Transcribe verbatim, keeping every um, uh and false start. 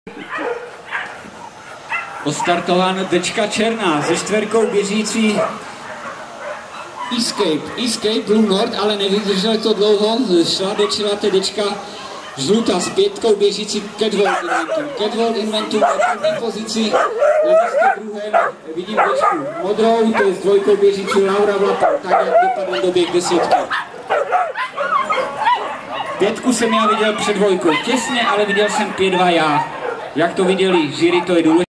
Ostartována dečka černá se čtverkou běžící Escape, Escape Blue Nord, ale nevydržel to dlouho, šla do čela té dečka žlutá s pětkou běžící Catwalk Inventum. Catwalk Inventum na první pozici, na místě druhém vidím dečku modrou, to je s dvojkou běžící Laura Vlapal, tak jak dopadl doběh desítky. Pětku jsem já viděl před dvojkou těsně, ale viděl jsem pět dva já. Jak to viděli jury, to je důležité.